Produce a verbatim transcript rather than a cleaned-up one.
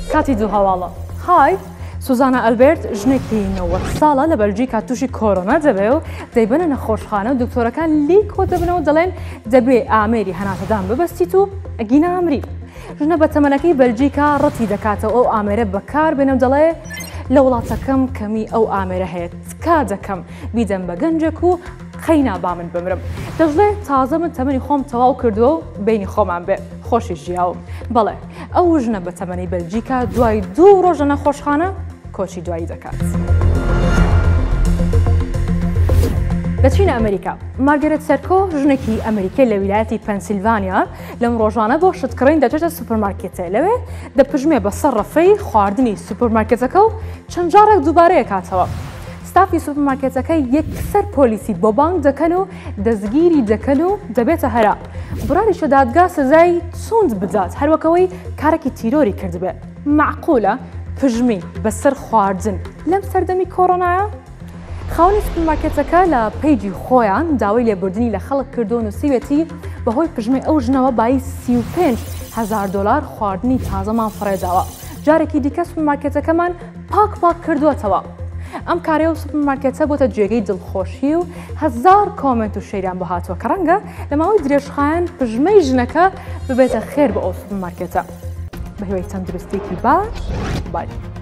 کاتی دوو هەواڵە هاید سوزانە ئەلبێرت ژنێکی نەوەت ساڵە لە بەلجیکا تووشی کۆرۆنا دەبێ و دەیبەنە نەخۆشخانە و دکتۆرەکان لی کۆ دەبنەوە دەڵێن دەبێ ئامێری هەناسەدان ببەستیت و ئەگینە ئەمری ژنە بە تەمەنەکەی بەلجیکا ڕەتی دەکاتەوە ئەو ئامێرە بەکار بێنە و دەڵێ لە وڵاتەکەم کەمی ئەو ئامێرە هەیە کا دەکەم بیدەم بە گەنجێک و خەینا با من بمرم دەژڵێ تازە من تەمەنی خۆم تەواو کردووە و بینی خۆمان بێ خۆشی ژیاوم بەڵێ ئەو ژنە بە تەمەنی بەلجیکا دوای دوو ڕۆژە نەخۆشخانە کۆچی دوایی دەکات. دەچینە ئەمریکا مارگرێت سەرکۆ ژنێکی ئەمریکی لە ویلایەتی پەنسیلڤانیا لەم ڕۆژانە بۆ شتکڕین دەچێتە سوپەرمارکێتە لەوێ دەپژمێ بە سەر ڕەفەی خواردنی سوپەرمارکێتەکە و چەند جارێک دووبارەیە کاتەوە. ستافی سوپەرمارکێتەکە یەکسەر پۆلیسی بۆ بانگ دەکەن و دەستگیری دەکەن و دەبێتە هەرا براریشە دادگا سزای سوند بدات هەروەکەوەی کارێکی تیرۆری کردبێت. معقولە پژمی بەسەر خواردن لەم سەردەمی کۆڕۆنایە؟ خاوەنی سوپەرمارکێتەکە لە پەیجی خۆیان داوای لێبوردنی لە خەڵک کردو و نووسیوێتی بەهۆی پژمەی ئەو ژنەوە بای سی و پێنج هەزار دۆلار خواردنی تازەمان فڕێداوە. جارێکی دیکە سوپەرمارکێتەکەمان پاک پاک کردووەتەوە. ئەم کارێ و سوپەرمارکێتە بۆتە جێگەی دڵخۆشی و هەزار کۆمنت و شەیران بۆ هاتووە کە ڕەنگە لە ماوەی درێژخایەن پژمەی ژنەکە ببێتە خێر بە ئەو سوپەرمارکێتە. بەهێوەی تەندروستێکی باش بای.